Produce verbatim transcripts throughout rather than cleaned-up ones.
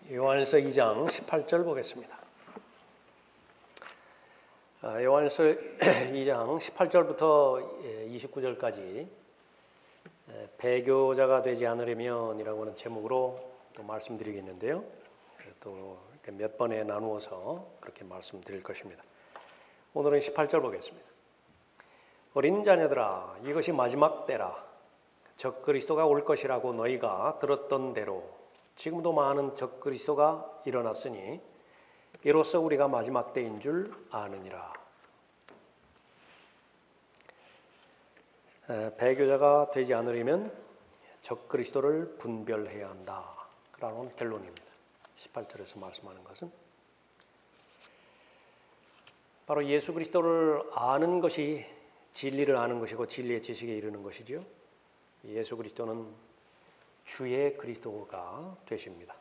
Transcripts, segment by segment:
요한일서 이 장 십팔 절 보겠습니다. 요한일서 이 장 십팔 절부터 이십구 절까지 배교자가 되지 않으려면 이라고 하는 제목으로 또 말씀드리겠는데요. 또 몇 번에 나누어서 그렇게 말씀드릴 것입니다. 오늘은 십팔 절 보겠습니다. 어린 자녀들아, 이것이 마지막 때라. 적그리스도가 올 것이라고 너희가 들었던 대로 지금도 많은 적그리스도가 일어났으니 이로써 우리가 마지막 때인 줄 아느니라. 배교자가 되지 않으려면 적그리스도를 분별해야 한다. 라는 결론입니다. 십팔 절에서 말씀하는 것은 바로 예수 그리스도를 아는 것이 진리를 아는 것이고 진리의 지식에 이르는 것이죠. 예수 그리스도는 주의 그리스도가 되십니다.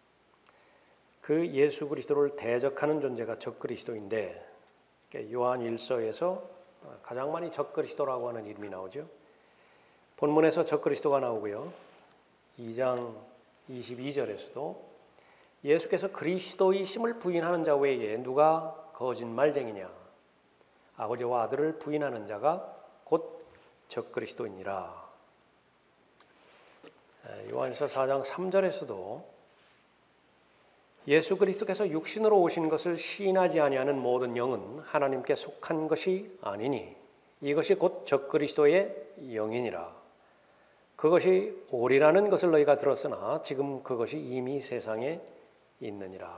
그 예수 그리스도를 대적하는 존재가 적그리스도인데 요한 일서에서 가장 많이 적그리스도라고 하는 이름이 나오죠. 본문에서 적그리스도가 나오고요. 이 장 이십이 절에서도 예수께서 그리스도이심을 부인하는 자 외에 누가 거짓말쟁이냐. 아버지와 아들을 부인하는 자가 곧 적그리스도이니라. 요한일서 사 장 삼 절에서도 예수 그리스도께서 육신으로 오신 것을 시인하지 아니하는 모든 영은 하나님께 속한 것이 아니니 이것이 곧 적그리스도의 영이니라. 그것이 오리라는 것을 너희가 들었으나 지금 그것이 이미 세상에 있느니라.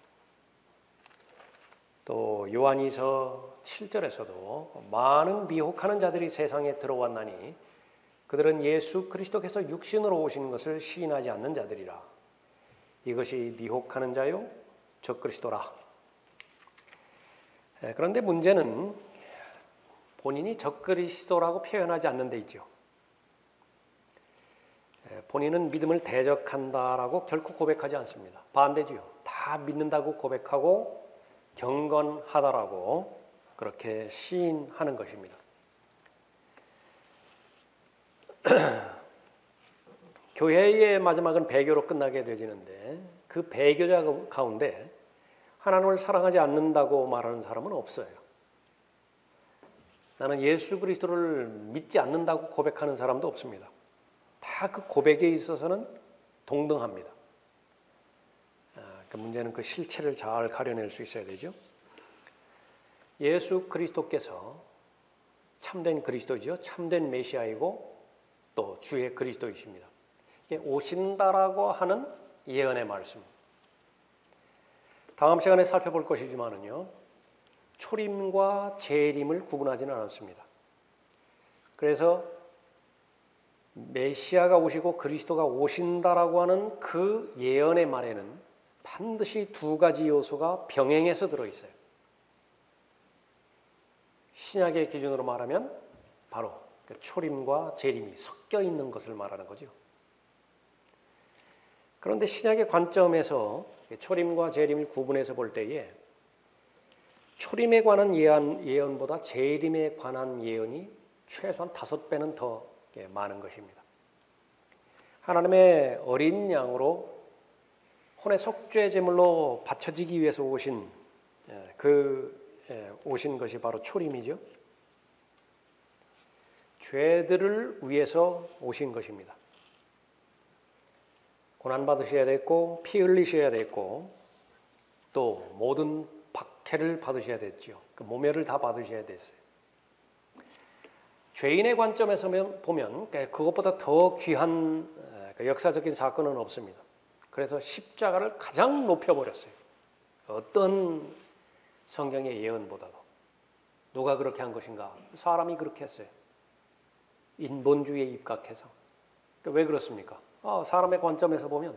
또 요한이서 칠 절에서도 많은 미혹하는 자들이 세상에 들어왔나니 그들은 예수 그리스도께서 육신으로 오신 것을 시인하지 않는 자들이라. 이것이 미혹하는 자요 적그리스도라. 그런데 문제는 본인이 적그리스도라고 표현하지 않는 데 있죠. 본인은 믿음을 대적한다라고 결코 고백하지 않습니다. 반대지요. 다 믿는다고 고백하고 경건하다라고 그렇게 시인하는 것입니다. 교회의 마지막은 배교로 끝나게 되지는데 그 배교자 가운데 하나님을 사랑하지 않는다고 말하는 사람은 없어요. 나는 예수 그리스도를 믿지 않는다고 고백하는 사람도 없습니다. 다 그 고백에 있어서는 동등합니다. 그 문제는 그 실체를 잘 가려낼 수 있어야 되죠. 예수 그리스도께서 참된 그리스도죠. 참된 메시아이고 또 주의 그리스도이십니다. 이게 오신다라고 하는 예언의 말씀. 다음 시간에 살펴볼 것이지만은요, 초림과 재림을 구분하지는 않았습니다. 그래서 메시아가 오시고 그리스도가 오신다라고 하는 그 예언의 말에는 반드시 두 가지 요소가 병행해서 들어있어요. 신약의 기준으로 말하면 바로 초림과 재림이 섞여 있는 것을 말하는 거죠. 그런데 신약의 관점에서 초림과 재림을 구분해서 볼 때에 초림에 관한 예언, 예언보다 재림에 관한 예언이 최소한 다섯 배는 더 많은 것입니다. 하나님의 어린 양으로 혼의 속죄 제물로 바쳐지기 위해서 오신 그 오신 것이 바로 초림이죠. 죄들을 위해서 오신 것입니다. 고난 받으셔야 됐고 피 흘리셔야 됐고 또 모든 박해를 받으셔야 됐죠. 그 모멸을 다 받으셔야 됐어요. 죄인의 관점에서 보면 그것보다 더 귀한 역사적인 사건은 없습니다. 그래서 십자가를 가장 높여버렸어요. 어떤 성경의 예언보다도. 누가 그렇게 한 것인가? 사람이 그렇게 했어요. 인본주의에 입각해서. 왜 그렇습니까? 아, 사람의 관점에서 보면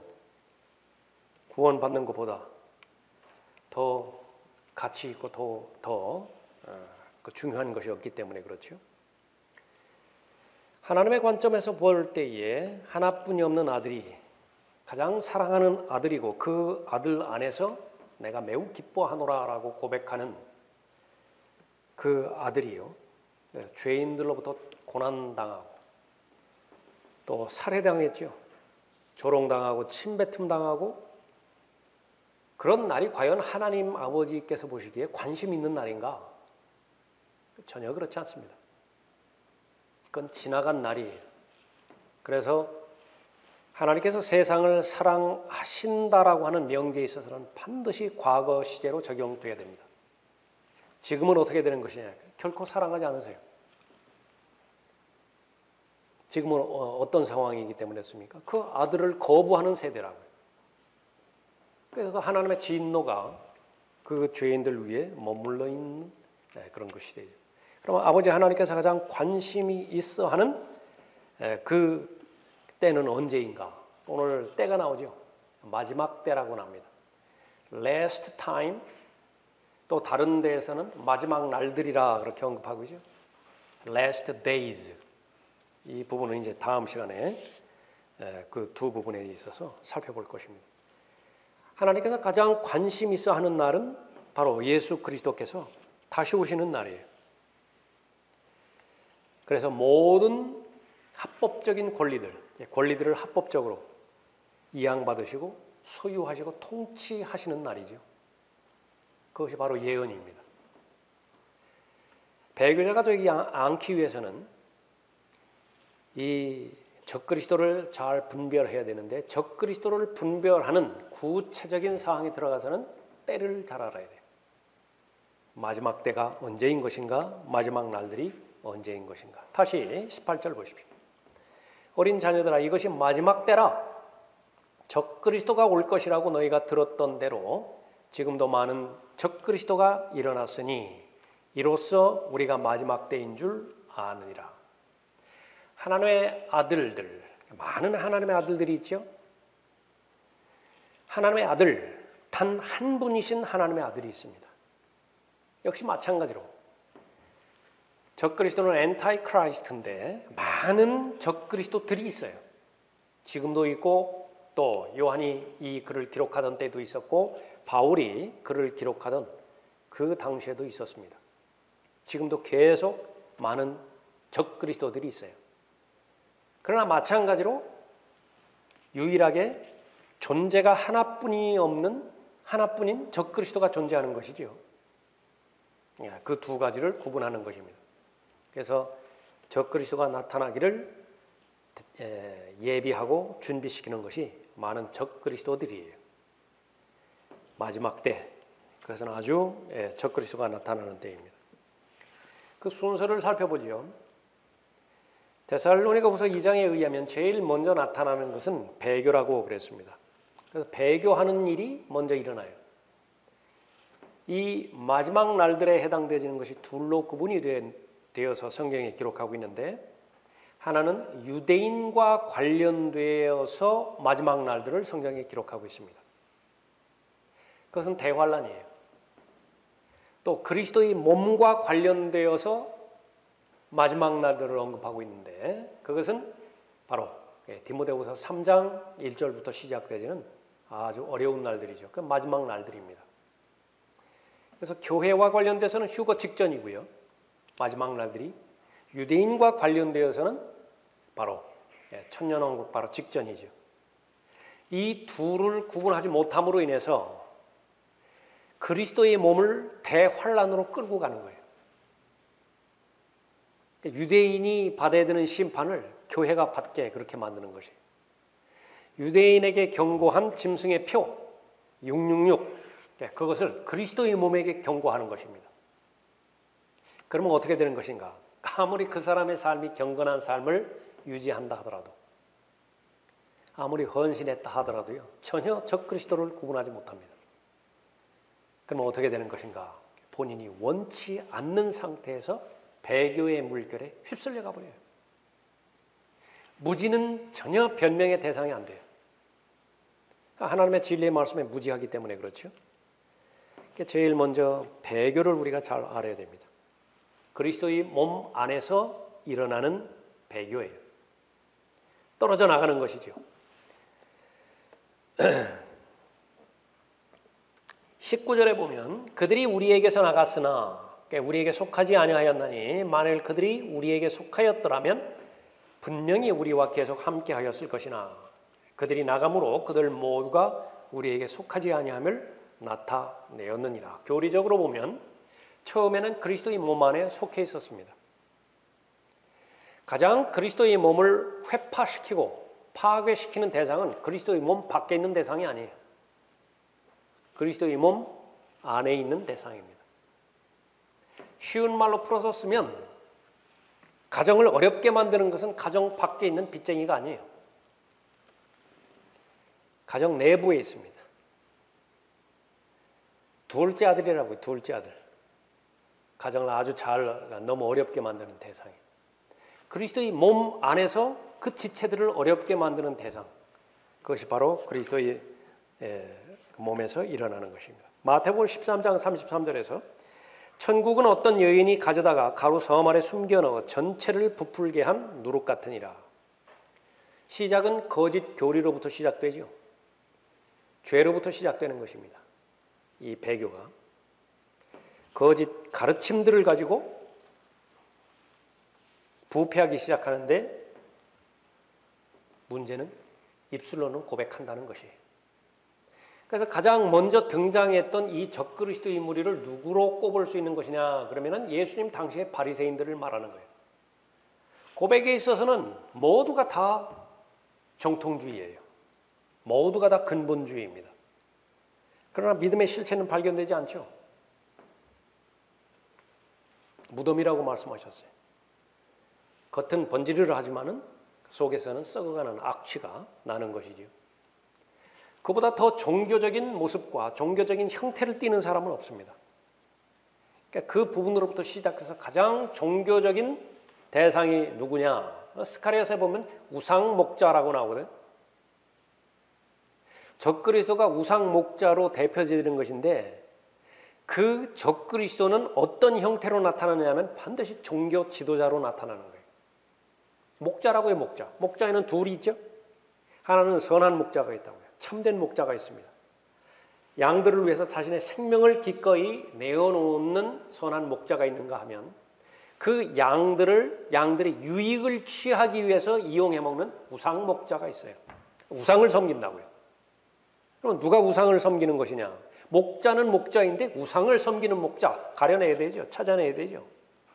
구원받는 것보다 더 가치 있고 더, 더 어, 중요한 것이 없기 때문에 그렇죠. 하나님의 관점에서 볼 때에 하나뿐이 없는 아들이 가장 사랑하는 아들이고 그 아들 안에서 내가 매우 기뻐하노라라고 고백하는 그 아들이요. 죄인들로부터 고난당하고 또 살해당했죠. 조롱당하고 침뱉음 당하고 그런 날이 과연 하나님 아버지께서 보시기에 관심 있는 날인가? 전혀 그렇지 않습니다. 그건 지나간 날이에요. 그래서 하나님께서 세상을 사랑하신다라고 하는 명제에 있어서는 반드시 과거 시제로 적용돼야 됩니다. 지금은 어떻게 되는 것이냐? 결코 사랑하지 않으세요. 지금은 어떤 상황이기 때문에 했습니까? 그 아들을 거부하는 세대라고요. 그래서 하나님의 진노가 그 죄인들 위에 머물러 있는 그런 그 시대죠. 그럼 아버지 하나님께서 가장 관심이 있어 하는 그 때는 언제인가? 오늘 때가 나오죠. 마지막 때라고 합니다. Last time, 또 다른 데에서는 마지막 날들이라 그렇게 언급하고 있죠. Last days. 이 부분은 이제 다음 시간에 그 두 부분에 있어서 살펴볼 것입니다. 하나님께서 가장 관심 있어 하는 날은 바로 예수 그리스도께서 다시 오시는 날이에요. 그래서 모든 합법적인 권리들, 권리들을 합법적으로 이양받으시고 소유하시고 통치하시는 날이죠. 그것이 바로 예언입니다. 배교자가 되지 않기 위해서는 이 적그리스도를 잘 분별해야 되는데 적그리스도를 분별하는 구체적인 사항에 들어가서는 때를 잘 알아야 돼요. 마지막 때가 언제인 것인가? 마지막 날들이 언제인 것인가? 다시 십팔 절 보십시오. 어린 자녀들아 이것이 마지막 때라. 적그리스도가 올 것이라고 너희가 들었던 대로 지금도 많은 적그리스도가 일어났으니 이로써 우리가 마지막 때인 줄 아느니라. 하나님의 아들들, 많은 하나님의 아들들이 있죠. 하나님의 아들, 단 한 분이신 하나님의 아들이 있습니다. 역시 마찬가지로 적그리스도는 엔타이 크라이스트인데 많은 적그리스도들이 있어요. 지금도 있고 또 요한이 이 글을 기록하던 때도 있었고 바울이 글을 기록하던 그 당시에도 있었습니다. 지금도 계속 많은 적그리스도들이 있어요. 그러나 마찬가지로 유일하게 존재가 하나뿐이 없는 하나뿐인 적그리스도가 존재하는 것이죠. 그 두 가지를 구분하는 것입니다. 그래서 적그리스도가 나타나기를 예비하고 준비시키는 것이 많은 적그리스도들이에요. 마지막 때, 그것은 아주 적그리스도가 나타나는 때입니다. 그 순서를 살펴보죠. 데살로니가후서 이 장에 의하면 제일 먼저 나타나는 것은 배교라고 그랬습니다. 그래서 배교하는 일이 먼저 일어나요. 이 마지막 날들에 해당되는 것이 둘로 구분이 되어서 성경에 기록하고 있는데 하나는 유대인과 관련되어서 마지막 날들을 성경에 기록하고 있습니다. 그것은 대환란이에요. 또 그리스도의 몸과 관련되어서 마지막 날들을 언급하고 있는데 그것은 바로 디모데후서 삼 장 일 절부터 시작되지는 아주 어려운 날들이죠. 그 마지막 날들입니다. 그래서 교회와 관련돼서는 휴거 직전이고요. 마지막 날들이 유대인과 관련되어서는 바로 천년왕국 바로 직전이죠. 이 둘을 구분하지 못함으로 인해서 그리스도의 몸을 대환란으로 끌고 가는 거예요. 유대인이 받아야 되는 심판을 교회가 받게 그렇게 만드는 것이에요. 유대인에게 경고한 짐승의 표 육육육 그것을 그리스도의 몸에게 경고하는 것입니다. 그러면 어떻게 되는 것인가? 아무리 그 사람의 삶이 경건한 삶을 유지한다 하더라도 아무리 헌신했다 하더라도요 전혀 적그리스도를 구분하지 못합니다. 그러면 어떻게 되는 것인가? 본인이 원치 않는 상태에서 배교의 물결에 휩쓸려 가버려요. 무지는 전혀 변명의 대상이 안 돼요. 하나님의 진리의 말씀에 무지하기 때문에 그렇죠. 제일 먼저 배교를 우리가 잘 알아야 됩니다. 그리스도의 몸 안에서 일어나는 배교예요. 떨어져 나가는 것이죠. 십구 절에 보면 그들이 우리에게서 나갔으나 우리에게 속하지 아니하였나니 만일 그들이 우리에게 속하였더라면 분명히 우리와 계속 함께하였을 것이나 그들이 나감으로 그들 모두가 우리에게 속하지 아니함을 나타내었느니라. 교리적으로 보면 처음에는 그리스도의 몸 안에 속해 있었습니다. 가장 그리스도의 몸을 회파시키고 파괴시키는 대상은 그리스도의 몸 밖에 있는 대상이 아니에요. 그리스도의 몸 안에 있는 대상입니다. 쉬운 말로 풀어서 쓰면 가정을 어렵게 만드는 것은 가정 밖에 있는 빚쟁이가 아니에요. 가정 내부에 있습니다. 둘째 아들이라고요. 둘째 아들. 가정을 아주 잘 너무 어렵게 만드는 대상이에요. 그리스도의 몸 안에서 그 지체들을 어렵게 만드는 대상, 그것이 바로 그리스도의 몸에서 일어나는 것입니다. 마태복음 십삼 장 삼십삼 절에서 천국은 어떤 여인이 가져다가 가루 섬 아래 숨겨 넣어 전체를 부풀게 한 누룩 같으니라. 시작은 거짓 교리로부터 시작되죠. 죄로부터 시작되는 것입니다. 이 배교가 거짓 가르침들을 가지고 부패하기 시작하는데 문제는 입술로는 고백한다는 것이에요. 그래서 가장 먼저 등장했던 이 적그리스도의 무리를 누구로 꼽을 수 있는 것이냐 그러면은 예수님 당시의 바리새인들을 말하는 거예요. 고백에 있어서는 모두가 다 정통주의예요. 모두가 다 근본주의입니다. 그러나 믿음의 실체는 발견되지 않죠. 무덤이라고 말씀하셨어요. 겉은 번지르르 하지만은 속에서는 썩어가는 악취가 나는 것이지요. 그보다 더 종교적인 모습과 종교적인 형태를 띠는 사람은 없습니다. 그러니까 그 부분으로부터 시작해서 가장 종교적인 대상이 누구냐? 스가랴서에 보면 우상 목자라고 나오거든요. 적그리스도가 우상 목자로 대표되는 것인데 그 적그리스도는 어떤 형태로 나타나냐면 반드시 종교 지도자로 나타나는 거예요. 목자라고 해요. 목자. 목자에는 둘이 있죠. 하나는 선한 목자가 있다고요. 참된 목자가 있습니다. 양들을 위해서 자신의 생명을 기꺼이 내어놓는 선한 목자가 있는가 하면 그 양들을 양들의 유익을 취하기 위해서 이용해 먹는 우상 목자가 있어요. 우상을 섬긴다고요. 그럼 누가 우상을 섬기는 것이냐? 목자는 목자인데 우상을 섬기는 목자 가려내야 되죠. 찾아내야 되죠.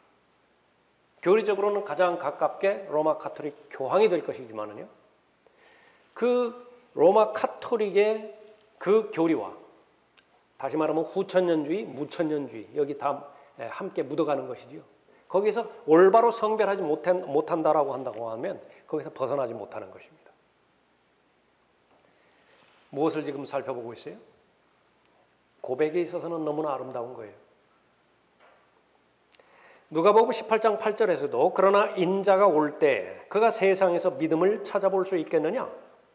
교리적으로는 가장 가깝게 로마 가톨릭 교황이 될 것이지만은요. 그 로마 가톨릭의 그 교리와 다시 말하면 후천년주의, 무천년주의 여기 다 함께 묻어가는 것이지요. 거기서 올바로 성별하지 못한다라고 한다고 하면 거기서 벗어나지 못하는 것입니다. 무엇을 지금 살펴보고 있어요? 고백에 있어서는 너무나 아름다운 거예요. 누가복음 십팔 장 팔 절에서도 그러나 인자가 올 때 그가 세상에서 믿음을 찾아볼 수 있겠느냐?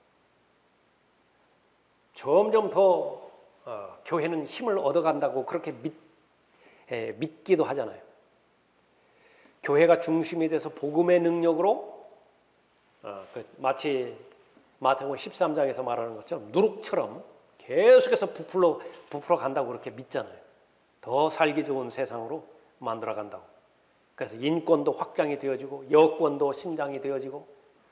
점점 더 어, 교회는 힘을 얻어간다고 그렇게 믿, 에, 믿기도 하잖아요. 교회가 중심이 돼서 복음의 능력으로 어, 그 마치 마태복음 십삼 장에서 말하는 것처럼 누룩처럼 계속해서 부풀어, 부풀어 간다고 그렇게 믿잖아요. 더 살기 좋은 세상으로 만들어 간다고. 그래서 인권도 확장이 되어지고 여권도 신장이 되어지고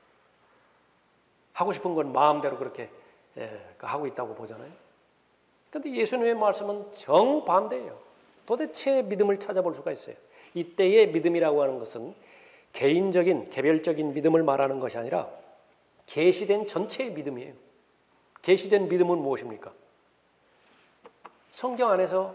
하고 싶은 건 마음대로 그렇게 예, 하고 있다고 보잖아요. 그런데 예수님의 말씀은 정반대예요. 도대체 믿음을 찾아볼 수가 있어요. 이때의 믿음이라고 하는 것은 개인적인 개별적인 믿음을 말하는 것이 아니라 계시된 전체의 믿음이에요. 계시된 믿음은 무엇입니까? 성경 안에서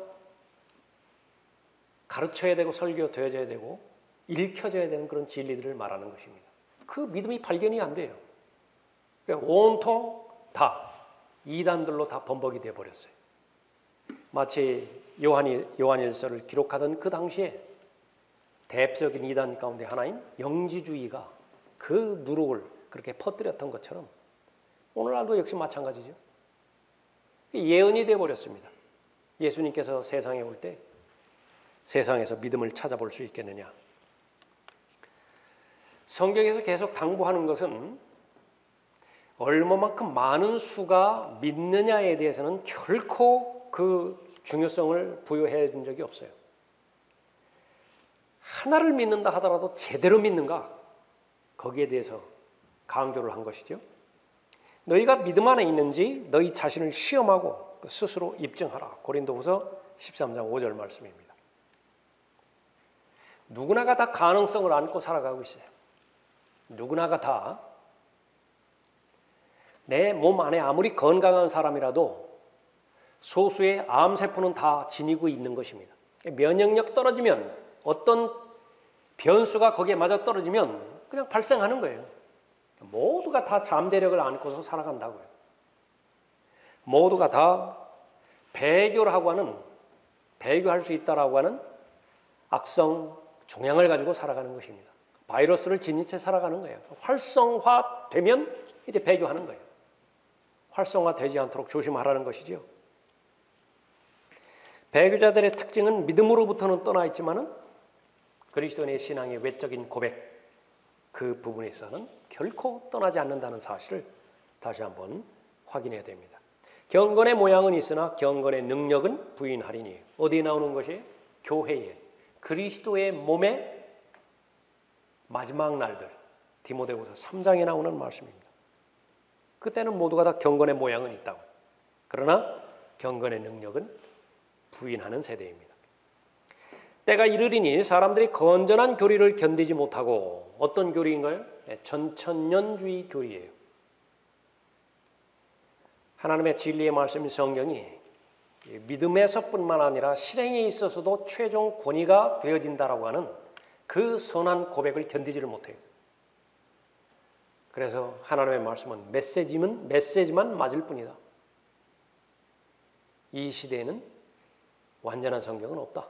가르쳐야 되고 설교되어져야 되고 읽혀져야 되는 그런 진리들을 말하는 것입니다. 그 믿음이 발견이 안 돼요. 그러니까 온통 다 이단들로 다 범벅이 되어버렸어요. 마치 요한이, 요한일서를 기록하던 그 당시에 대표적인 이단 가운데 하나인 영지주의가 그 누룩을 그렇게 퍼뜨렸던 것처럼 오늘날도 역시 마찬가지죠. 예언이 되어버렸습니다. 예수님께서 세상에 올 때 세상에서 믿음을 찾아볼 수 있겠느냐. 성경에서 계속 당부하는 것은 얼마만큼 많은 수가 믿느냐에 대해서는 결코 그 중요성을 부여해 준 적이 없어요. 하나를 믿는다 하더라도 제대로 믿는가? 거기에 대해서 강조를 한 것이죠. 너희가 믿음 안에 있는지 너희 자신을 시험하고 스스로 입증하라. 고린도후서 십삼 장 오 절 말씀입니다. 누구나가 다 가능성을 안고 살아가고 있어요. 누구나가 다 내 몸 안에 아무리 건강한 사람이라도 소수의 암세포는 다 지니고 있는 것입니다. 면역력 떨어지면 어떤 변수가 거기에 맞아 떨어지면 그냥 발생하는 거예요. 모두가 다 잠재력을 안고서 살아간다고요. 모두가 다 배교라고 하는, 배교할 수 있다라고 하는 악성 종양을 가지고 살아가는 것입니다. 바이러스를 지닌 채 살아가는 거예요. 활성화되면 이제 배교하는 거예요. 활성화되지 않도록 조심하라는 것이죠. 배교자들의 특징은 믿음으로부터는 떠나 있지만은 그리스도인의 신앙의 외적인 고백, 그 부분에서는 결코 떠나지 않는다는 사실을 다시 한번 확인해야 됩니다. 경건의 모양은 있으나 경건의 능력은 부인하리니. 어디에 나오는 것이에요? 교회에, 그리스도의 몸의 마지막 날들, 디모데후서 삼 장에 나오는 말씀입니다. 그때는 모두가 다 경건의 모양은 있다고. 그러나 경건의 능력은 부인하는 세대입니다. 때가 이르리니 사람들이 건전한 교리를 견디지 못하고, 어떤 교리인가요? 전천년주의 교리예요. 하나님의 진리의 말씀인 성경이 믿음에서뿐만 아니라 실행에 있어서도 최종 권위가 되어진다라고 하는 그 선한 고백을 견디지를 못해요. 그래서 하나님의 말씀은 메시지만, 메시지만 맞을 뿐이다. 이 시대에는 완전한 성경은 없다.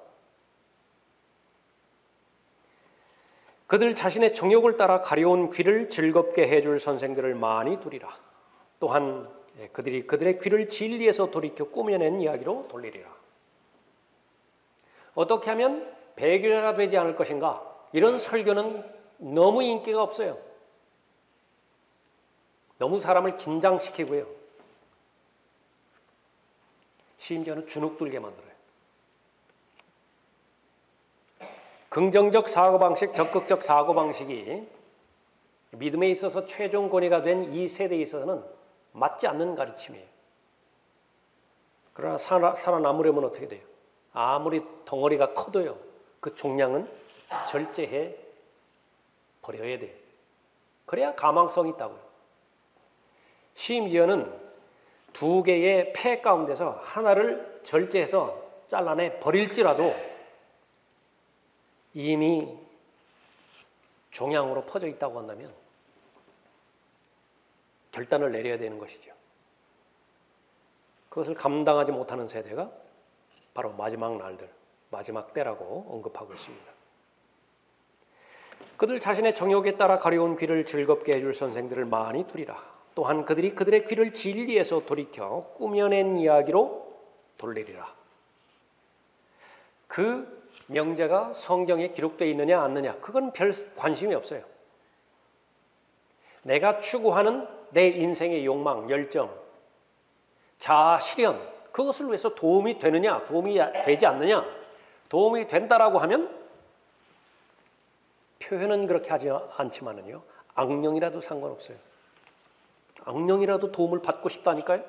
그들 자신의 정욕을 따라 가려운 귀를 즐겁게 해줄 선생들을 많이 두리라. 또한 그들이 그들의 귀를 진리에서 돌이켜 꾸며낸 이야기로 돌리리라. 어떻게 하면 배교자가 되지 않을 것인가? 이런 설교는 너무 인기가 없어요. 너무 사람을 긴장시키고요. 심지어는 주눅들게 만들어요. 긍정적 사고방식, 적극적 사고방식이 믿음에 있어서 최종 권위가 된 이 세대에 있어서는 맞지 않는 가르침이에요. 그러나 살아, 살아남으려면 어떻게 돼요? 아무리 덩어리가 커도요, 그 종량은 절제해 버려야 돼요. 그래야 가망성이 있다고요. 심지어는 두 개의 폐 가운데서 하나를 절제해서 잘라내 버릴지라도 이미 종양으로 퍼져 있다고 한다면 결단을 내려야 되는 것이죠. 그것을 감당하지 못하는 세대가 바로 마지막 날들, 마지막 때라고 언급하고 있습니다. 그들 자신의 정욕에 따라 가려운 귀를 즐겁게 해줄 선생들을 많이 두리라. 또한 그들이 그들의 귀를 진리에서 돌이켜 꾸며낸 이야기로 돌리리라. 그 명제가 성경에 기록되어 있느냐 않느냐, 그건 별 관심이 없어요. 내가 추구하는 내 인생의 욕망, 열정, 자아 실현, 그것을 위해서 도움이 되느냐, 도움이 되지 않느냐, 도움이 된다라고 하면 표현은 그렇게 하지 않지만은요, 악령이라도 상관없어요. 악령이라도 도움을 받고 싶다니까요.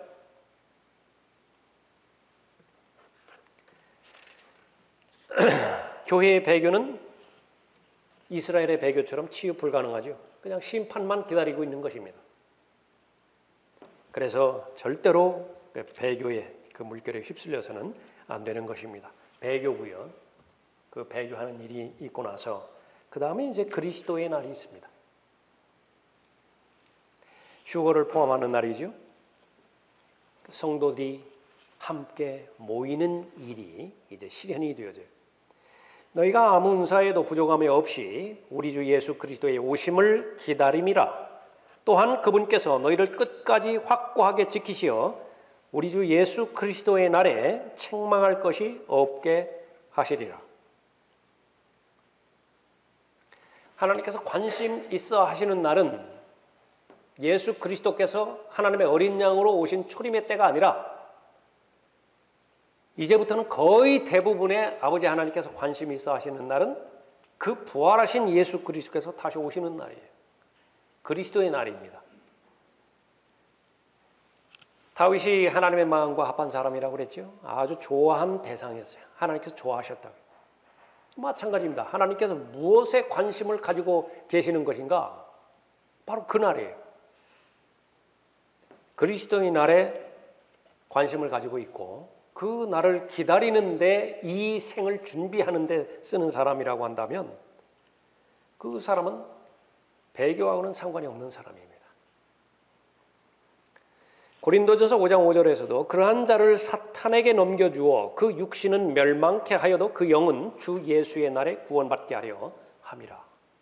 교회의 배교는 이스라엘의 배교처럼 치유 불가능하죠. 그냥 심판만 기다리고 있는 것입니다. 그래서 절대로 배교의 그 물결에 휩쓸려서는 안 되는 것입니다. 배교고요. 그 배교하는 일이 있고 나서 그 다음에 이제 그리스도의 날이 있습니다. 휴거를 포함하는 날이죠. 성도들이 함께 모이는 일이 이제 실현이 되어져요. 너희가 아무 은사에도 부족함이 없이 우리 주 예수 그리스도의 오심을 기다림이라. 또한 그분께서 너희를 끝까지 확고하게 지키시어 우리 주 예수 그리스도의 날에 책망할 것이 없게 하시리라. 하나님께서 관심 있어 하시는 날은 예수 그리스도께서 하나님의 어린 양으로 오신 초림의 때가 아니라 이제부터는 거의 대부분의 아버지 하나님께서 관심이 있어 하시는 날은 그 부활하신 예수 그리스도께서 다시 오시는 날이에요. 그리스도의 날입니다. 다윗이 하나님의 마음과 합한 사람이라고 그랬죠. 아주 좋아한 대상이었어요. 하나님께서 좋아하셨다고. 마찬가지입니다. 하나님께서 무엇에 관심을 가지고 계시는 것인가? 바로 그날이에요. 그리스도의 날에 관심을 가지고 있고 그 날을 기다리는데 이 생을 준비하는데 쓰는 사람이라고 한다면 그 사람은 배교하고는 상관이 없는 사람입니다. 고린도전서 오 장 오 절에서도 그러한 자를 사탄에게 넘겨주어 그 육신은 멸망케 하여도 그 영은 주 예수의 날에 구원받게 하려 함이라.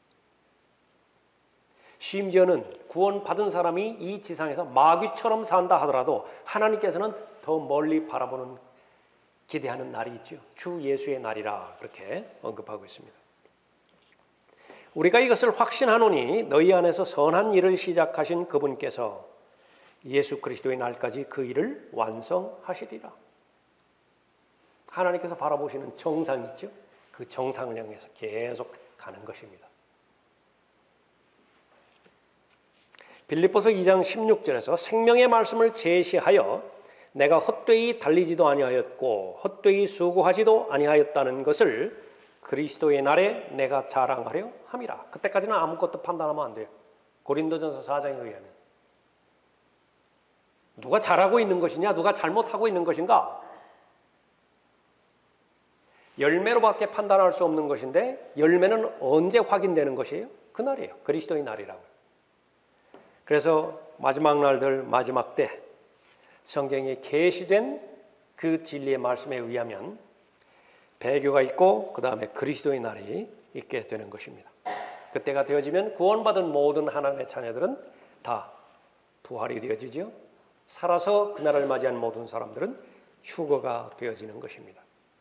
심지어는 구원받은 사람이 이 지상에서 마귀처럼 산다 하더라도 하나님께서는 더 멀리 바라보는 기대하는 날이 있죠. 주 예수의 날이라 그렇게 언급하고 있습니다. 우리가 이것을 확신하노니 너희 안에서 선한 일을 시작하신 그분께서 예수 그리스도의 날까지 그 일을 완성하시리라. 하나님께서 바라보시는 정상이 있죠. 그 정상을 향해서 계속 가는 것입니다. 빌립보서 이 장 십육 절에서 생명의 말씀을 제시하여 내가 헛되이 달리지도 아니하였고 헛되이 수고하지도 아니하였다는 것을 그리스도의 날에 내가 자랑하려 함이라. 그때까지는 아무것도 판단하면 안 돼요. 고린도전서 사 장에 의하면. 누가 잘하고 있는 것이냐, 누가 잘못하고 있는 것인가? 열매로밖에 판단할 수 없는 것인데 열매는 언제 확인되는 것이에요? 그날이에요. 그리스도의 날이라고. 그래서 마지막 날들, 마지막 때 성경에 계시된 그 진리의 말씀에 의하면 배교가 있고 그 다음에 그리스도의 날이 있게 되는 것입니다. 그때가 되어지면 구원받은 모든 하나님의 자녀들은 다 부활이 되어지죠. 살아서 그날을 맞이한 모든 사람들은 휴거가 되어지는 것입니다.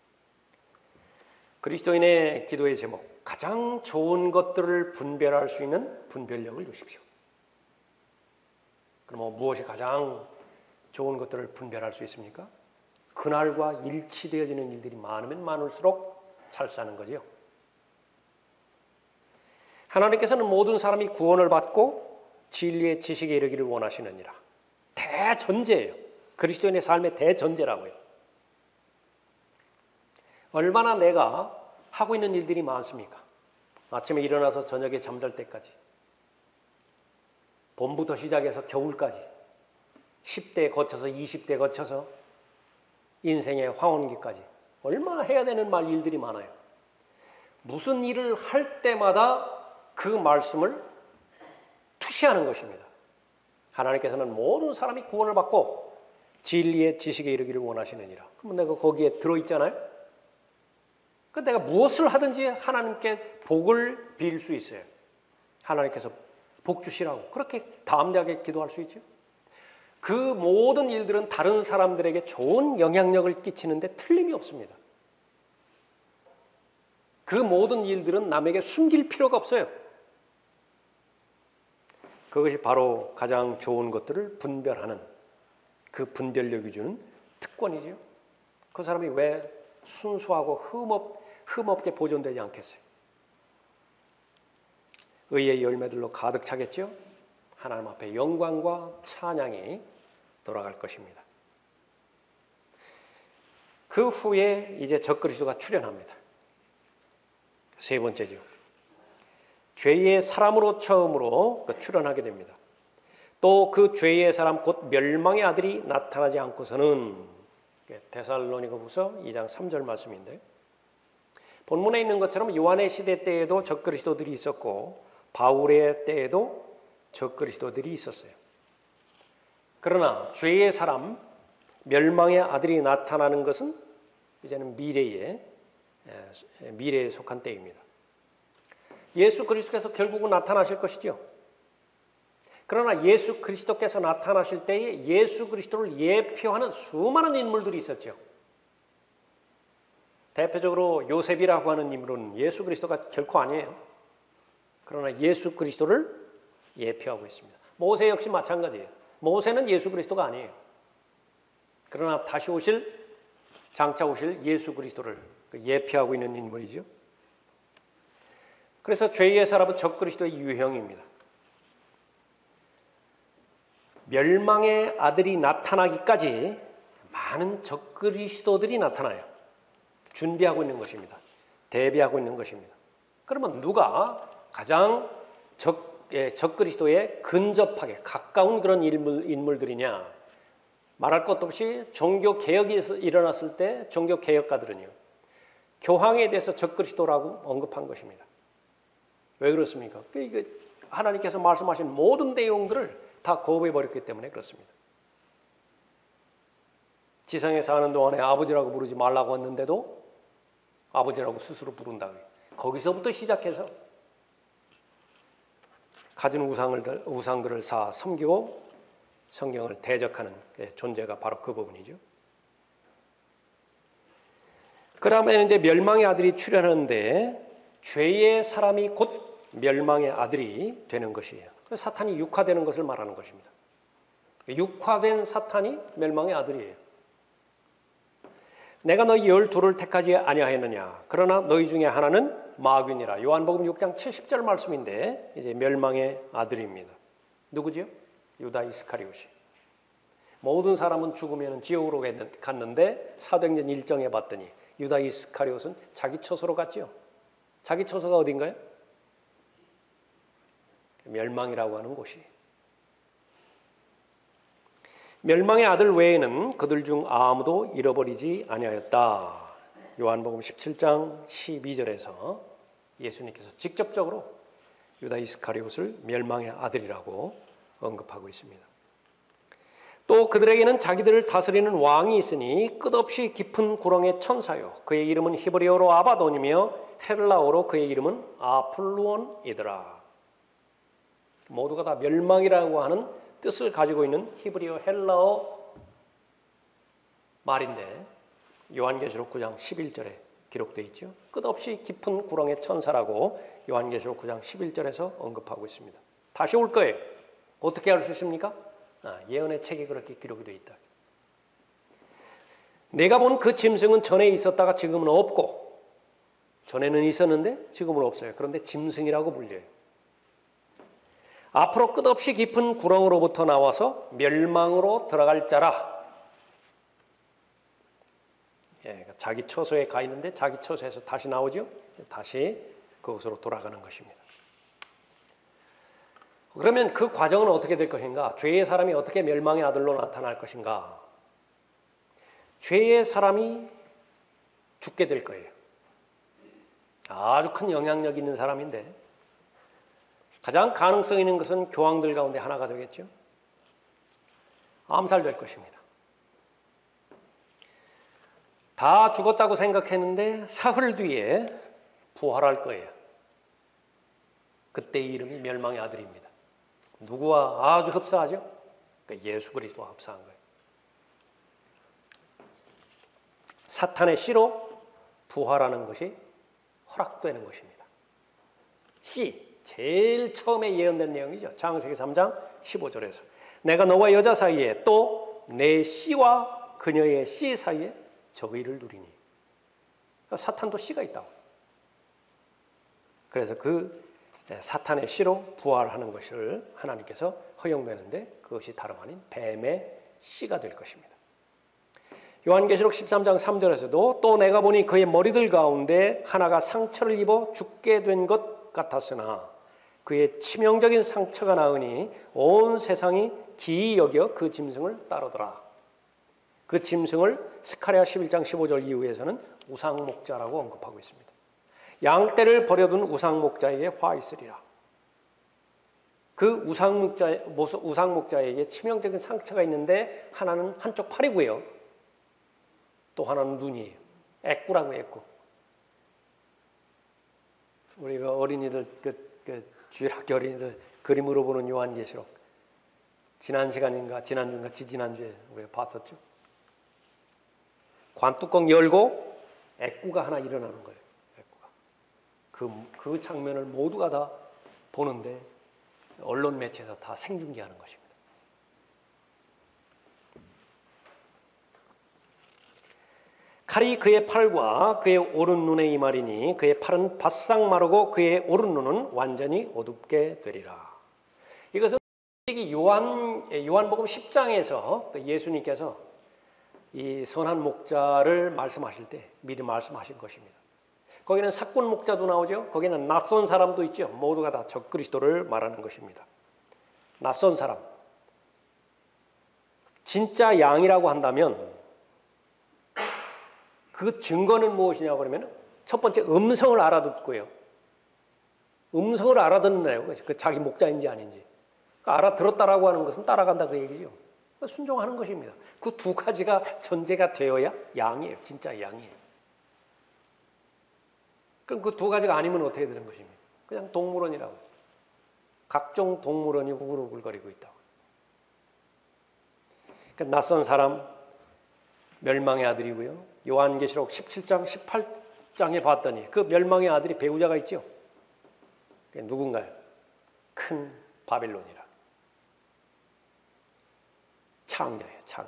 그리스도인의 기도의 제목, 가장 좋은 것들을 분별할 수 있는 분별력을 주십시오. 그럼 무엇이 가장 좋은 것들을 분별할 수 있습니까? 그날과 일치되어지는 일들이 많으면 많을수록 잘 사는 거죠. 하나님께서는 모든 사람이 구원을 받고 진리의 지식에 이르기를 원하시느니라. 대전제예요. 그리스도인의 삶의 대전제라고요. 얼마나 내가 하고 있는 일들이 많습니까? 아침에 일어나서 저녁에 잠잘 때까지, 봄부터 시작해서 겨울까지, 십 대 거쳐서 이십 대 거쳐서 인생의 황혼기까지 얼마나 해야 되는 말 일들이 많아요. 무슨 일을 할 때마다 그 말씀을 투시하는 것입니다. 하나님께서는 모든 사람이 구원을 받고 진리의 지식에 이르기를 원하시느니라. 그러면 내가 거기에 들어있잖아요. 그 내가 무엇을 하든지 하나님께 복을 빌 수 있어요. 하나님께서 복 주시라고 그렇게 담대하게 기도할 수 있죠. 그 모든 일들은 다른 사람들에게 좋은 영향력을 끼치는데 틀림이 없습니다. 그 모든 일들은 남에게 숨길 필요가 없어요. 그것이 바로 가장 좋은 것들을 분별하는 그 분별력이 주는 특권이죠. 그 사람이 왜 순수하고 흠없, 흠없게 보존되지 않겠어요? 의의 열매들로 가득 차겠죠. 하나님 앞에 영광과 찬양이 돌아갈 것입니다. 그 후에 이제 적그리스도가 출현합니다. 세 번째죠. 죄의 사람으로 처음으로 출현하게 됩니다. 또 그 죄의 사람 곧 멸망의 아들이 나타나지 않고서는, 데살로니가후서 이 장 삼 절 말씀인데, 본문에 있는 것처럼 요한의 시대 때에도 적그리스도들이 있었고 바울의 때에도 적그리스도들이 있었어요. 그러나 죄의 사람, 멸망의 아들이 나타나는 것은 이제는 미래에 미래에 속한 때입니다. 예수 그리스도께서 결국은 나타나실 것이죠. 그러나 예수 그리스도께서 나타나실 때에 예수 그리스도를 예표하는 수많은 인물들이 있었죠. 대표적으로 요셉이라고 하는 인물은 예수 그리스도가 결코 아니에요. 그러나 예수 그리스도를 예표하고 있습니다. 모세 역시 마찬가지예요. 모세는 예수 그리스도가 아니에요. 그러나 다시 오실, 장차 오실 예수 그리스도를 예표하고 있는 인물이죠. 그래서 죄의 사람은 적그리스도의 유형입니다. 멸망의 아들이 나타나기까지 많은 적그리스도들이 나타나요. 준비하고 있는 것입니다. 대비하고 있는 것입니다. 그러면 누가 가장 적, 예, 적그리스도에 근접하게 가까운 그런 인물, 인물들이냐? 말할 것도 없이 종교개혁이 일어났을 때 종교개혁가들은요, 교황에 대해서 적그리스도라고 언급한 것입니다. 왜 그렇습니까? 이게 하나님께서 말씀하신 모든 내용들을 다 거부해버렸기 때문에 그렇습니다. 지상에 사는 동안에 아버지라고 부르지 말라고 했는데도 아버지라고 스스로 부른다. 거기서부터 시작해서 가진 우상을, 우상들을 사 섬기고 성경을 대적하는 존재가 바로 그 부분이죠. 그 다음에 이제 멸망의 아들이 출현하는데 죄의 사람이 곧 멸망의 아들이 되는 것이에요. 사탄이 육화되는 것을 말하는 것입니다. 육화된 사탄이 멸망의 아들이에요. 내가 너희 열두를 택하지 아니하였느냐? 그러나 너희 중에 하나는 마귀니라. 요한복음 육 장 칠십 절 말씀인데 이제 멸망의 아들입니다. 누구지요? 유다 이스카리옷이. 모든 사람은 죽으면 지옥으로 갔는데 사도행전 일 장에 봤더니 유다 이스카리옷은 자기 처소로 갔지요. 자기 처소가 어딘가요? 멸망이라고 하는 곳이. 멸망의 아들 외에는 그들 중 아무도 잃어버리지 아니하였다. 요한복음 십칠 장 십이 절에서 예수님께서 직접적으로 유다 이스카리옷을 멸망의 아들이라고 언급하고 있습니다. 또 그들에게는 자기들을 다스리는 왕이 있으니 끝없이 깊은 구렁의 천사요, 그의 이름은 히브리어로 아바돈이며 헬라어로 그의 이름은 아폴루온이더라. 모두가 다 멸망이라고 하는 뜻을 가지고 있는 히브리어 헬라어 말인데 요한계시록 구 장 십일 절에 기록되어 있죠. 끝없이 깊은 구렁의 천사라고 요한계시록 구 장 십일 절에서 언급하고 있습니다. 다시 올 거예요. 어떻게 알 수 있습니까? 아, 예언의 책이 그렇게 기록이 되어 있다. 내가 본 그 짐승은 전에 있었다가 지금은 없고, 전에는 있었는데 지금은 없어요. 그런데 짐승이라고 불려요. 앞으로 끝없이 깊은 구렁으로부터 나와서 멸망으로 들어갈 자라. 예, 자기 처소에 가 있는데 자기 처소에서 다시 나오죠. 다시 그곳으로 돌아가는 것입니다. 그러면 그 과정은 어떻게 될 것인가? 죄의 사람이 어떻게 멸망의 아들로 나타날 것인가? 죄의 사람이 죽게 될 거예요. 아주 큰 영향력 있는 사람인데 가장 가능성 있는 것은 교황들 가운데 하나가 되겠죠. 암살될 것입니다. 다 죽었다고 생각했는데 사흘 뒤에 부활할 거예요. 그때 이름이 멸망의 아들입니다. 누구와 아주 흡사하죠? 그러니까 예수 그리스도와 흡사한 거예요. 사탄의 씨로 부활하는 것이 허락되는 것입니다. 씨, 제일 처음에 예언된 내용이죠. 창세기 삼 장 십오 절에서 내가 너와 여자 사이에 또 내 씨와 그녀의 씨 사이에 저의를 두리니. 그러니까 사탄도 씨가 있다고. 그래서 그 사탄의 씨로 부활하는 것을 하나님께서 허용되는데 그것이 다름 아닌 뱀의 씨가 될 것입니다. 요한계시록 십삼 장 삼 절에서도 또 내가 보니 그의 머리들 가운데 하나가 상처를 입어 죽게 된 것 같았으나 그의 치명적인 상처가 나으니 온 세상이 기이 여겨 그 짐승을 따르더라. 그 짐승을 스가랴 십일 장 십오 절 이후에서는 우상목자라고 언급하고 있습니다. 양떼를 버려둔 우상목자에게 화 있으리라. 그 우상목자, 우상목자에게 치명적인 상처가 있는데 하나는 한쪽 팔이고요. 또 하나는 눈이에요. 애꾸라고 애꾸. 우리가 어린이들 그, 그 주일학교 어린이들 그림으로 보는 요한계시록 지난 시간인가 지난주인가 지지난주에 우리가 봤었죠. 관뚜껑 열고 애꾸가 하나 일어나는 거예요. 애꾸가. 그, 그 장면을 모두가 다 보는데 언론 매체에서 다 생중계하는 것입니다. 칼이 그의 팔과 그의 오른 눈에 임하리니 그의 팔은 바싹 마르고 그의 오른 눈은 완전히 어둡게 되리라. 이것은 특히 요한 요한복음 십 장에서 예수님께서 이 선한 목자를 말씀하실 때 미리 말씀하신 것입니다. 거기는 사꾼 목자도 나오죠. 거기는 낯선 사람도 있죠. 모두가 다 적그리스도를 말하는 것입니다. 낯선 사람. 진짜 양이라고 한다면 그 증거는 무엇이냐고 그러면 첫 번째 음성을 알아듣고요. 음성을 알아듣나요? 그 자기 목자인지 아닌지. 알아들었다라고 하는 것은 따라간다 그 얘기죠. 순종하는 것입니다. 그 두 가지가 전제가 되어야 양이에요. 진짜 양이에요. 그럼 그 두 가지가 아니면 어떻게 되는 것입니까? 그냥 동물원이라고. 각종 동물원이 우글우글거리고 있다고. 그러니까 낯선 사람, 멸망의 아들이고요. 요한계시록 십칠 장, 십팔 장에 봤더니 그 멸망의 아들이 배우자가 있죠. 그게 누군가요? 큰 바빌론이라. 창녀예요, 창녀.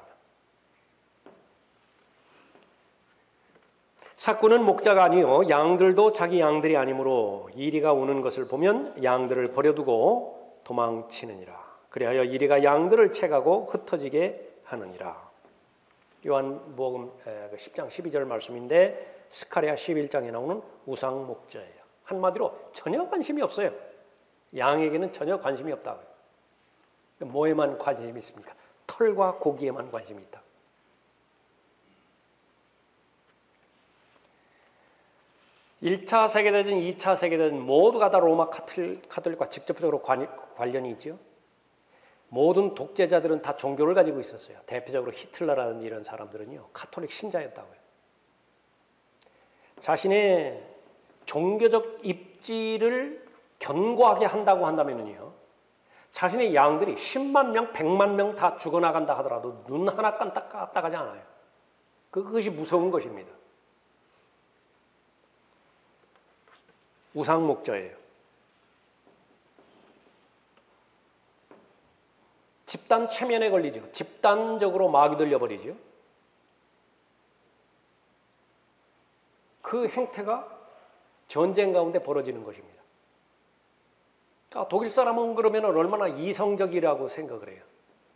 사꾼은 목자가 아니요 양들도 자기 양들이 아니므로 이리가 오는 것을 보면 양들을 버려두고 도망치느니라. 그리하여 이리가 양들을 채가고 흩어지게 하느니라. 요한복음 십 장 십이 절 말씀인데 스가랴 십일 장에 나오는 우상 목자예요. 한마디로 전혀 관심이 없어요. 양에게는 전혀 관심이 없다고요. 뭐에만 관심이 있습니까? 털과 고기에만 관심이 있다. 일 차 세계대전, 이 차 세계대전 모두가 다 로마 카톨릭과 직접적으로 관, 관련이 있죠. 모든 독재자들은 다 종교를 가지고 있었어요. 대표적으로 히틀러라든지 이런 사람들은요, 카톨릭 신자였다고요. 자신의 종교적 입지를 견고하게 한다고 한다면요, 자신의 양들이 십만 명, 백만 명 다 죽어나간다 하더라도 눈 하나 깜빡하지 않아요. 그것이 무서운 것입니다. 우상목자예요. 집단 최면에 걸리죠. 집단적으로 마귀 들려버리죠. 그 행태가 전쟁 가운데 벌어지는 것입니다. 그러니까 독일 사람은 그러면 얼마나 이성적이라고 생각을 해요.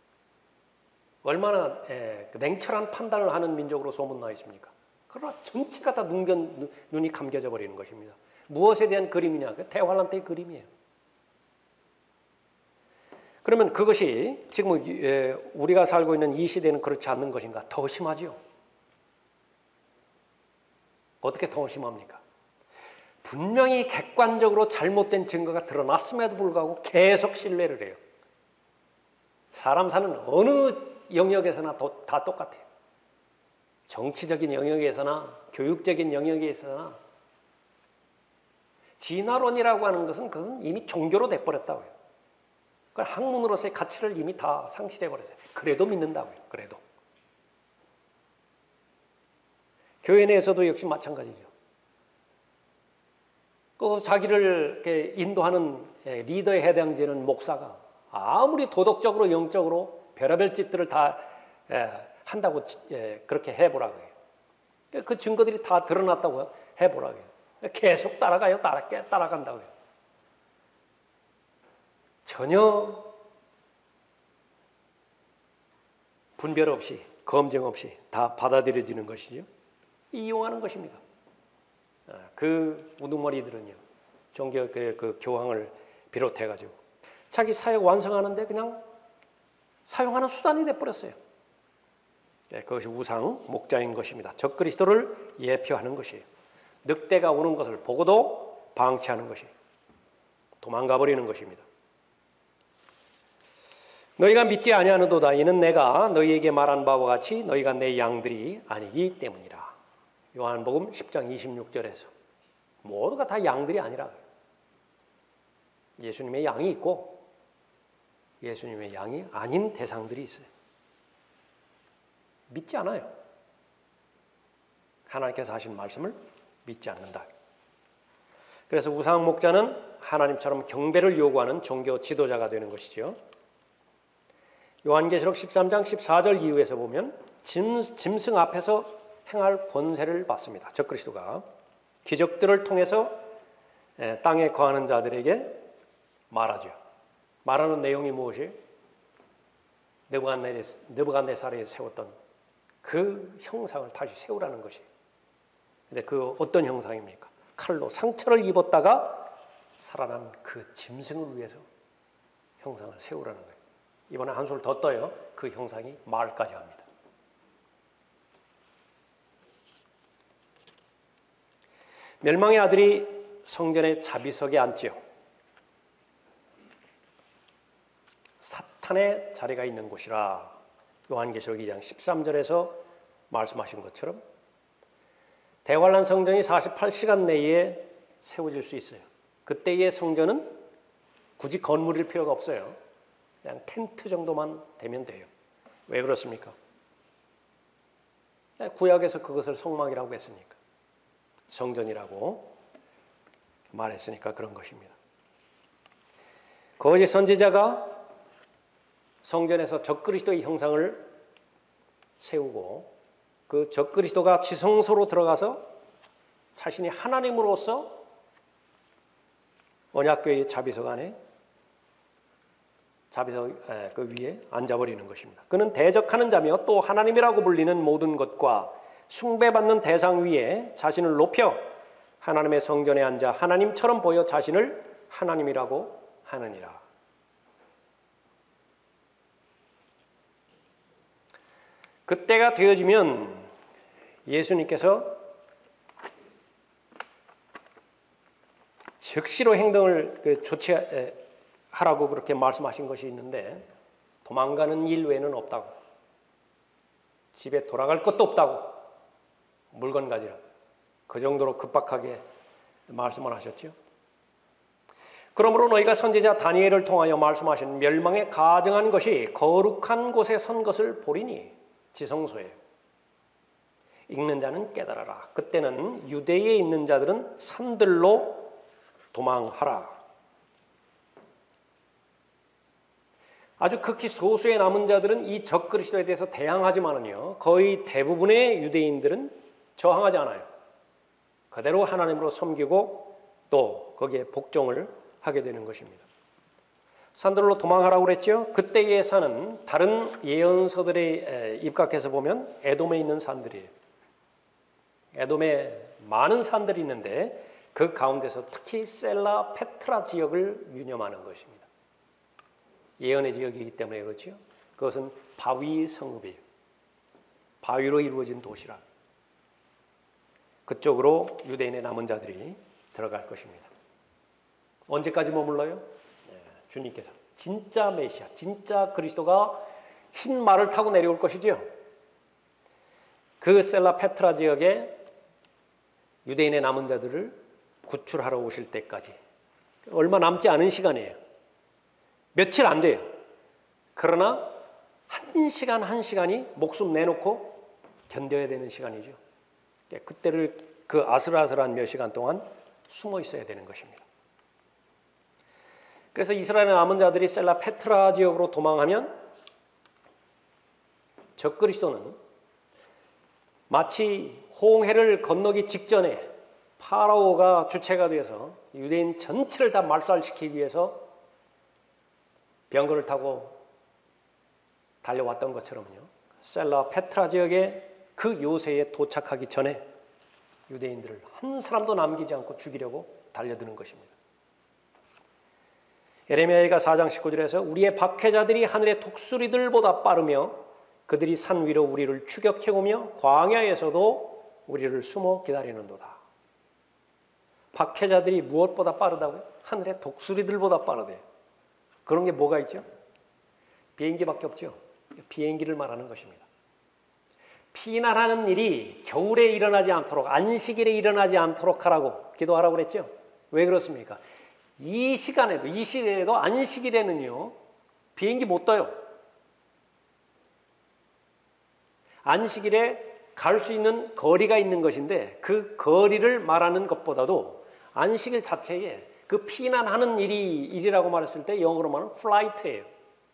얼마나 에, 냉철한 판단을 하는 민족으로 소문나 있습니까? 그러나 전체가 다 눈, 눈이 감겨져 버리는 것입니다. 무엇에 대한 그림이냐? 대환란 때의 그림이에요. 그러면 그것이 지금 우리가 살고 있는 이 시대는 그렇지 않는 것인가? 더 심하지요. 어떻게 더 심합니까? 분명히 객관적으로 잘못된 증거가 드러났음에도 불구하고 계속 신뢰를 해요. 사람 사는 어느 영역에서나 다 똑같아요. 정치적인 영역에서나 교육적인 영역에서나 진화론이라고 하는 것은 그것은 이미 종교로 돼버렸다고요. 그러니까 학문으로서의 가치를 이미 다 상실해버렸어요. 그래도 믿는다고요. 그래도. 교회 내에서도 역시 마찬가지죠. 그 자기를 인도하는 리더에 해당되는 목사가 아무리 도덕적으로 영적으로 별의별 짓들을 다 한다고 그렇게 해보라고 해요. 그 증거들이 다 드러났다고 해보라고 해요. 계속 따라가요. 따라, 따라간다고요. 전혀 분별 없이 검증 없이 다 받아들여지는 것이죠. 이용하는 것입니다. 그 우두머리들은요, 종교 그, 그 교황을 비롯해가지고 자기 사역 완성하는데 그냥 사용하는 수단이 돼버렸어요. 네, 그것이 우상 목자인 것입니다. 적그리스도를 예표하는 것이에요. 늑대가 오는 것을 보고도 방치하는 것이 도망가 버리는 것입니다. 너희가 믿지 아니하는도다. 이는 내가 너희에게 말한 바와 같이 너희가 내 양들이 아니기 때문이라. 요한복음 십 장 이십육 절에서 모두가 다 양들이 아니라 예수님의 양이 있고 예수님의 양이 아닌 대상들이 있어요. 믿지 않아요. 하나님께서 하신 말씀을 믿지 않는다. 그래서 우상 목자는 하나님처럼 경배를 요구하는 종교 지도자가 되는 것이죠. 요한계시록 십삼 장 십사 절 이후에서 보면 짐, 짐승 앞에서 행할 권세를 받습니다. 적그리스도가 기적들을 통해서 땅에 거하는 자들에게 말하죠. 말하는 내용이 무엇이에요? 느부갓네살이 세웠던 그 형상을 다시 세우라는 것이에요. 근데 그 어떤 형상입니까? 칼로 상처를 입었다가 살아난 그 짐승을 위해서 형상을 세우라는 거예요. 이번에 한 술 더 떠요. 그 형상이 마을까지 갑니다. 멸망의 아들이 성전의 자비석에 앉지요. 사탄의 자리가 있는 곳이라 요한계시록 이 장 십삼 절에서 말씀하신 것처럼 대관람 성전이 사십팔 시간 내에 세워질 수 있어요. 그때의 성전은 굳이 건물일 필요가 없어요. 그냥 텐트 정도만 되면 돼요. 왜 그렇습니까? 구약에서 그것을 성막이라고 했으니까, 성전이라고 말했으니까 그런 것입니다. 거짓 선지자가 성전에서 적그리스도의 형상을 세우고 그 적그리스도가 지성소로 들어가서 자신이 하나님으로서 언약궤의 자비석 안에 자비석 그 위에 앉아버리는 것입니다. 그는 대적하는 자며 또 하나님이라고 불리는 모든 것과 숭배받는 대상 위에 자신을 높여 하나님의 성전에 앉아 하나님처럼 보여 자신을 하나님이라고 하느니라. 그때가 되어지면 예수님께서 즉시로 행동을 조치하라고 그렇게 말씀하신 것이 있는데, 도망가는 일 외에는 없다고, 집에 돌아갈 것도 없다고, 물건 가지라, 그 정도로 급박하게 말씀을 하셨죠. 그러므로 너희가 선지자 다니엘을 통하여 말씀하신 멸망에 가증한 것이 거룩한 곳에 선 것을 보리니, 지성소에 읽는 자는 깨달아라. 그때는 유대에 있는 자들은 산들로 도망하라. 아주 극히 소수의 남은 자들은 이 적그리스도에 대해서 대항하지만은요, 거의 대부분의 유대인들은 저항하지 않아요. 그대로 하나님으로 섬기고 또 거기에 복종을 하게 되는 것입니다. 산들로 도망하라고 그랬죠. 그때의 산은 다른 예언서들에 입각해서 보면 에돔에 있는 산들이에요. 에돔에 많은 산들이 있는데 그 가운데서 특히 셀라 페트라 지역을 유념하는 것입니다. 예언의 지역이기 때문에 그렇죠. 그것은 바위 성읍이에요. 바위로 이루어진 도시라. 그쪽으로 유대인의 남은 자들이 들어갈 것입니다. 언제까지 머물러요? 네, 주님께서 진짜 메시아, 진짜 그리스도가 흰 말을 타고 내려올 것이죠. 그 셀라 페트라 지역에 유대인의 남은 자들을 구출하러 오실 때까지 얼마 남지 않은 시간이에요. 며칠 안 돼요. 그러나 한 시간 한 시간이 목숨 내놓고 견뎌야 되는 시간이죠. 그때를 그 아슬아슬한 몇 시간 동안 숨어 있어야 되는 것입니다. 그래서 이스라엘의 남은 자들이 셀라 페트라 지역으로 도망하면 적그리스도는 마치 홍해를 건너기 직전에 파라오가 주체가 되어서 유대인 전체를 다 말살시키기 위해서 병거를 타고 달려왔던 것처럼요, 셀라 페트라 지역의 그 요새에 도착하기 전에 유대인들을 한 사람도 남기지 않고 죽이려고 달려드는 것입니다. 예레미야가 사 장 십구 절에서 우리의 박해자들이 하늘의 독수리들보다 빠르며 그들이 산 위로 우리를 추격해오며 광야에서도 우리를 숨어 기다리는도다. 박해자들이 무엇보다 빠르다고요? 하늘의 독수리들보다 빠르대요. 그런 게 뭐가 있죠? 비행기밖에 없죠. 비행기를 말하는 것입니다. 피난하는 일이 겨울에 일어나지 않도록, 안식일에 일어나지 않도록 하라고 기도하라고 그랬죠. 왜 그렇습니까? 이 시간에도, 이 시대에도 안식일에는요, 비행기 못 떠요. 안식일에 갈 수 있는 거리가 있는 것인데 그 거리를 말하는 것보다도 안식일 자체에 그 피난하는 일이 일이라고 말했을 때 영어로 말하면 플라이트예요.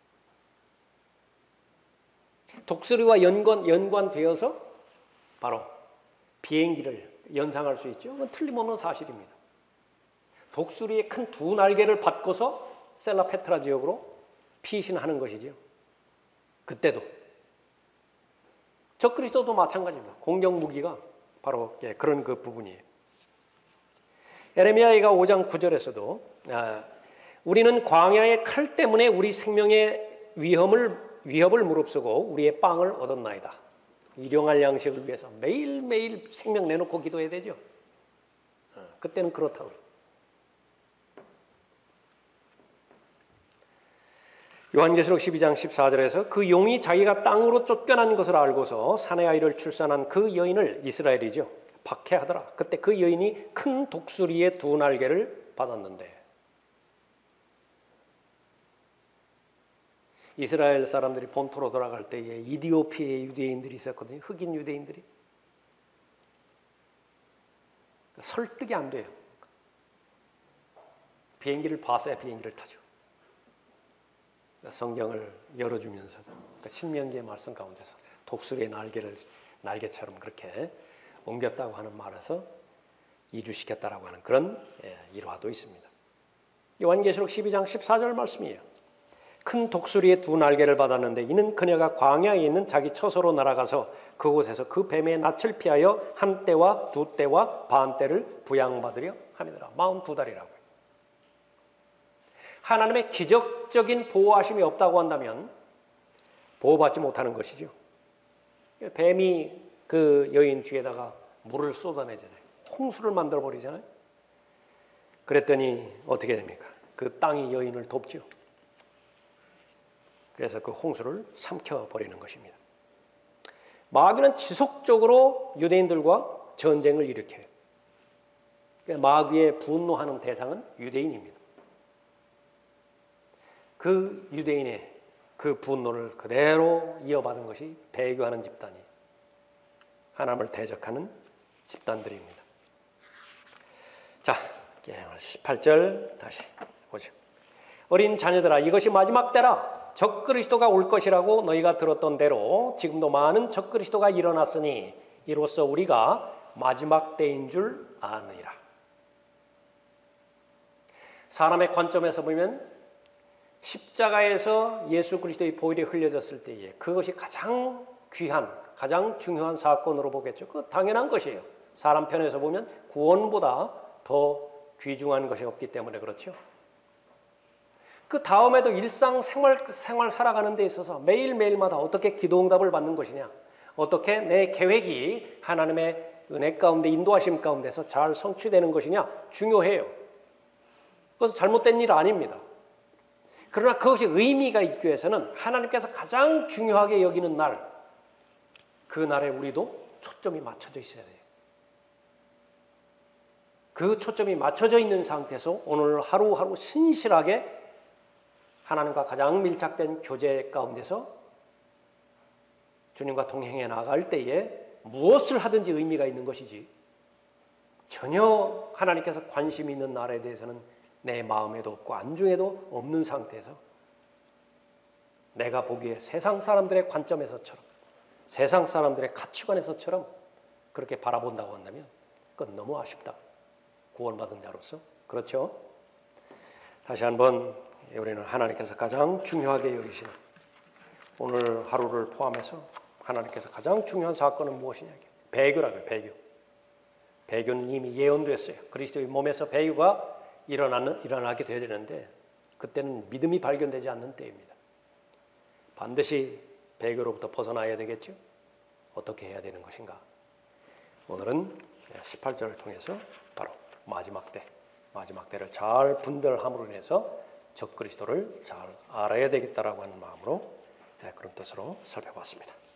독수리와 연관, 연관되어서 바로 비행기를 연상할 수 있죠. 그건 틀림없는 사실입니다. 독수리의 큰 두 날개를 받고서 셀라 페트라 지역으로 피신하는 것이죠. 그때도 적그리스도도 마찬가지입니다. 공격 무기가 바로 그런 그 부분이에요. 에레미야가 오 장 구 절에서도 아, 우리는 광야의 칼 때문에 우리 생명의 위험을 위협을 무릅쓰고 우리의 빵을 얻었나이다. 일용할 양식을 위해서 매일매일 생명 내놓고 기도해야 되죠. 어, 그때는 그렇다고. 요한계시록 십이 장 십사 절에서 그 용이 자기가 땅으로 쫓겨난 것을 알고서 사내 아이를 출산한 그 여인을, 이스라엘이죠, 박해하더라. 그때 그 여인이 큰 독수리의 두 날개를 받았는데, 이스라엘 사람들이 본토로 돌아갈 때에 이디오피아의 유대인들이 있었거든요. 흑인 유대인들이. 설득이 안 돼요. 비행기를 봐서야 비행기를 타죠. 성경을 열어주면서도 그러니까 신명기의 말씀 가운데서 독수리의 날개를 날개처럼 그렇게 옮겼다고 하는 말에서 이주시켰다라고 하는 그런 일화도 있습니다. 요한계시록 십이 장 십사 절 말씀이에요. 큰 독수리의 두 날개를 받았는데 이는 그녀가 광야에 있는 자기 처소로 날아가서 그곳에서 그 뱀의 낯을 피하여 한 때와 두 때와 반 때를 부양받으려 함이더라. 마흔두 달이라고요. 하나님의 기적적인 보호하심이 없다고 한다면 보호받지 못하는 것이죠. 뱀이 그 여인 뒤에다가 물을 쏟아내잖아요. 홍수를 만들어 버리잖아요. 그랬더니 어떻게 됩니까? 그 땅이 여인을 돕죠. 그래서 그 홍수를 삼켜버리는 것입니다. 마귀는 지속적으로 유대인들과 전쟁을 일으켜요. 마귀의 분노하는 대상은 유대인입니다. 그 유대인의 그 분노를 그대로 이어받은 것이 배교하는 집단이, 하나님을 대적하는 집단들입니다. 자, 십팔 절 다시 보죠. 어린 자녀들아, 이것이 마지막 때라. 적그리스도가 올 것이라고 너희가 들었던 대로 지금도 많은 적그리스도가 일어났으니 이로써 우리가 마지막 때인 줄 아느니라. 사람의 관점에서 보면 십자가에서 예수 그리스도의 보혈이 흘려졌을 때에 그것이 가장 귀한, 가장 중요한 사건으로 보겠죠. 그 당연한 것이에요. 사람 편에서 보면 구원보다 더 귀중한 것이 없기 때문에 그렇죠. 그 다음에도 일상 생활, 생활 살아가는 데 있어서 매일매일마다 어떻게 기도 응답을 받는 것이냐, 어떻게 내 계획이 하나님의 은혜 가운데 인도하심 가운데서 잘 성취되는 것이냐 중요해요. 그것은 잘못된 일 아닙니다. 그러나 그것이 의미가 있기 위해서는 하나님께서 가장 중요하게 여기는 날, 그 날에 우리도 초점이 맞춰져 있어야 돼요. 그 초점이 맞춰져 있는 상태에서 오늘 하루하루 신실하게 하나님과 가장 밀착된 교제 가운데서 주님과 동행해 나갈 때에 무엇을 하든지 의미가 있는 것이지, 전혀 하나님께서 관심이 있는 날에 대해서는 내 마음에도 없고 안중에도 없는 상태에서 내가 보기에 세상 사람들의 관점에서처럼, 세상 사람들의 가치관에서처럼 그렇게 바라본다고 한다면 그건 너무 아쉽다. 구원받은 자로서. 그렇죠? 다시 한번 우리는 하나님께서 가장 중요하게 여기시는 오늘 하루를 포함해서 하나님께서 가장 중요한 사건은 무엇이냐? 배교라고요. 배교. 배교는 이미 예언됐어요. 그리스도의 몸에서 배교가 일어나는, 일어나게 되어야 되는데 그때는 믿음이 발견되지 않는 때입니다. 반드시 배교로부터 벗어나야 되겠죠. 어떻게 해야 되는 것인가? 오늘은 십팔 절을 통해서 바로 마지막 때, 마지막 때를 잘 분별함으로 인해서 적그리스도를 잘 알아야 되겠다라고 하는 마음으로 그런 뜻으로 살펴봤습니다.